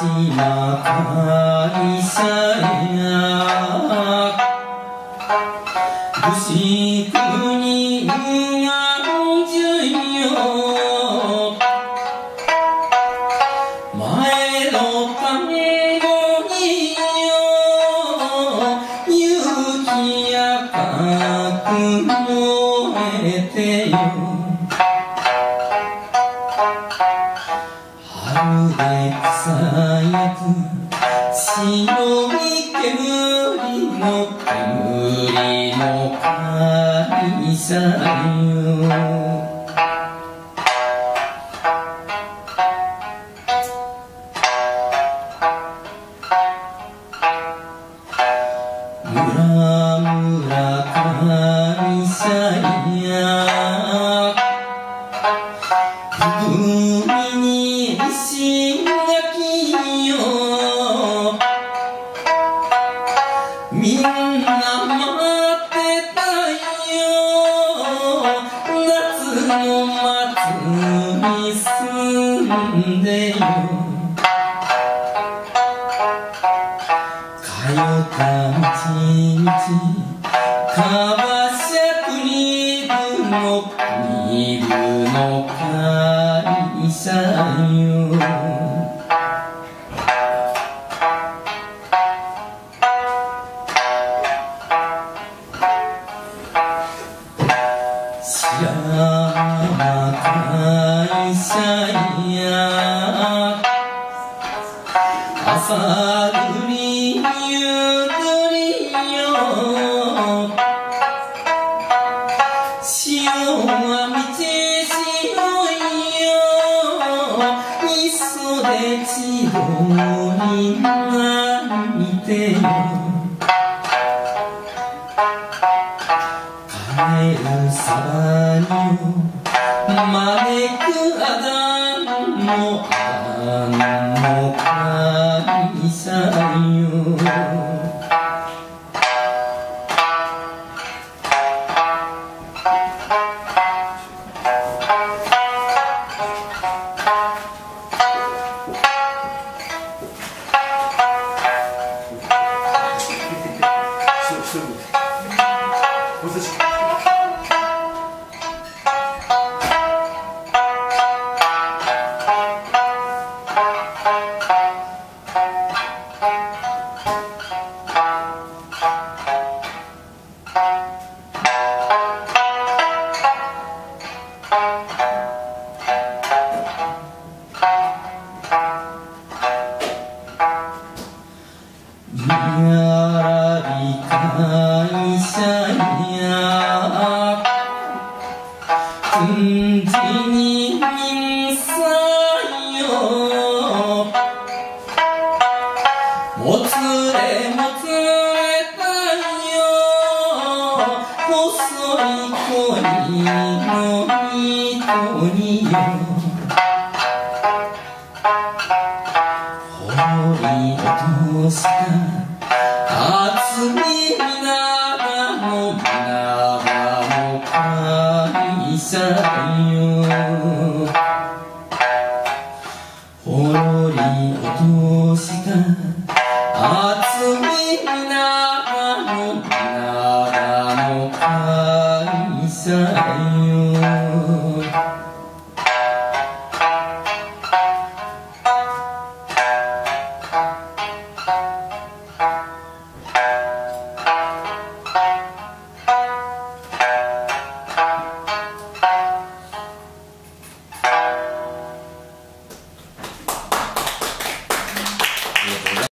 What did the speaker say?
な会社や武士国何十よ前の看護によ勇気や覚悟得てよ春で草焼く白い煙の会社よ村々会社や海に石垣よみんな待ってたよ夏の祭り住んでよ通った道々カバシャクリブの会社よ白浜会社や朝栗夕栗よ潮は満ち潮よ磯で千鳥が見てよ帰るさによ招くあだの会社よ会社や君地に民さよもつれたよ細い恋の糸によ放り落とした厚み皆の会社よ